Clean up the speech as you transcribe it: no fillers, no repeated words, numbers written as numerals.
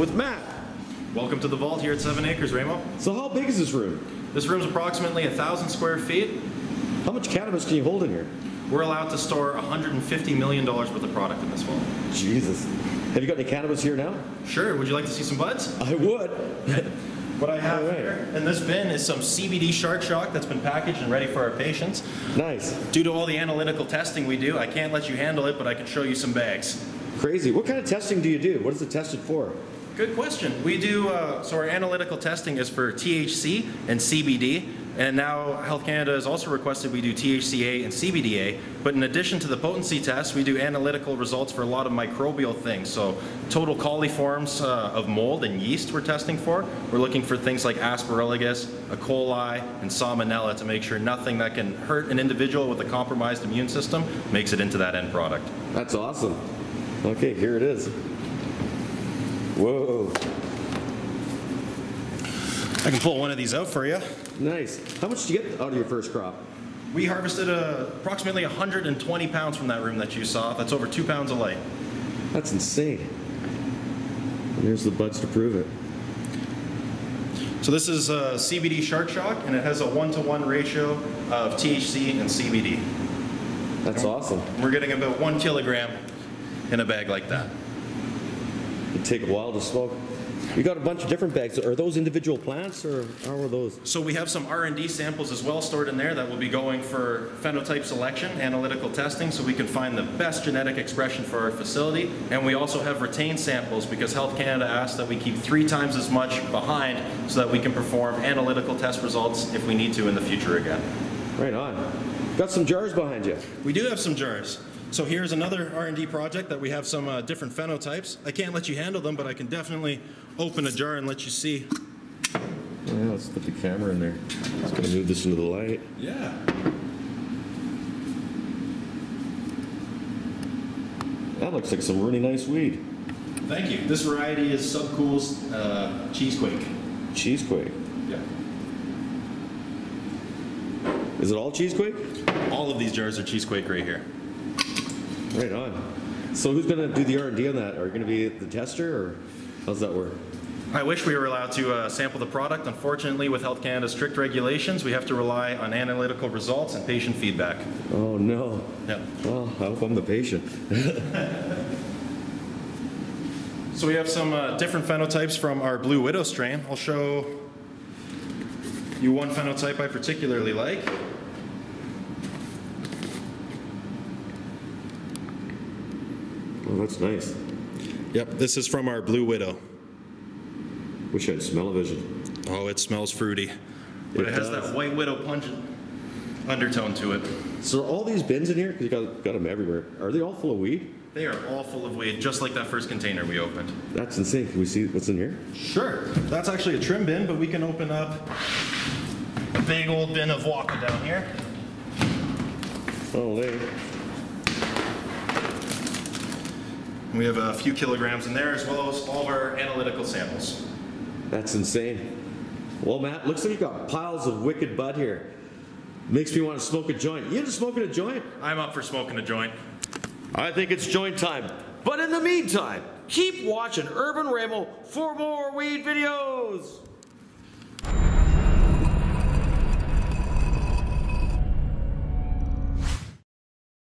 with Matt. Welcome to the vault here at 7 Acres, Ramo. So how big is this room? This room's approximately 1,000 square feet. How much cannabis can you hold in here? We're allowed to store $150 million worth of product in this vault. Jesus. Have you got any cannabis here now? Sure, would you like to see some buds? I would. What I have here in this bin is some CBD Shark Shock that's been packaged and ready for our patients. Nice. Due to all the analytical testing we do, I can't let you handle it, but I can show you some bags. Crazy. What kind of testing do you do? What is it tested for? Good question. We do, so our analytical testing is for THC and CBD, and now Health Canada has also requested we do THCA and CBDA, but in addition to the potency test, we do analytical results for a lot of microbial things. So total coliforms of mold and yeast we're testing for. We're looking for things like Aspergillus, E. coli, and Salmonella to make sure nothing that can hurt an individual with a compromised immune system makes it into that end product. That's awesome. Okay, here it is. Whoa. I can pull one of these out for you. Nice. How much did you get out of your first crop? We harvested approximately 120 pounds from that room that you saw. That's over 2 pounds of light. That's insane. And here's the buds to prove it. So this is CBD Shark Shock, and it has a 1-to-1 ratio of THC and CBD. That's awesome. We're getting about 1 kilogram in a bag like that. It'd take a while to smoke. You got a bunch of different bags. Are those individual plants, or how are those? So we have some R&D samples as well stored in there that will be going for phenotype selection, analytical testing, so we can find the best genetic expression for our facility. And we also have retained samples because Health Canada asked that we keep 3 times as much behind so that we can perform analytical test results if we need to in the future again. Right on. Got some jars behind you. We do have some jars. So here's another R&D project that we have some different phenotypes. I can't let you handle them, but I can definitely open a jar and let you see. Yeah, let's put the camera in there. Just gonna move this into the light. Yeah. That looks like some really nice weed. Thank you. This variety is Subcool's Cheesequake. Cheesequake. Yeah. Is it all Cheesequake? All of these jars are Cheesequake right here. Right on. So who's gonna do the R&D on that? Are you gonna be the tester, or how's that work? I wish we were allowed to sample the product. Unfortunately, with Health Canada's strict regulations, we have to rely on analytical results and patient feedback. Oh no. Yeah. Well, I hope I'm the patient. So we have some different phenotypes from our Blue Widow strain. I'll show you one phenotype I particularly like. Oh, that's nice. Yep, this is from our Blue Widow. Wish I had smell-o-vision. Oh, it smells fruity. But it has that White Widow pungent undertone to it. So are all these bins in here, because you got them everywhere, are they all full of weed? They are all full of weed, just like that first container we opened. That's insane. Can we see what's in here? Sure. That's actually a trim bin, but we can open up a big old bin of Waka down here. Oh, there. We have a few kilograms in there, as well as all of our analytical samples. That's insane. Well, Matt, looks like you got piles of wicked bud here. Makes me want to smoke a joint. You into smoking a joint? I'm up for smoking a joint. I think it's joint time. But in the meantime, keep watching Urban Ramo for more weed videos.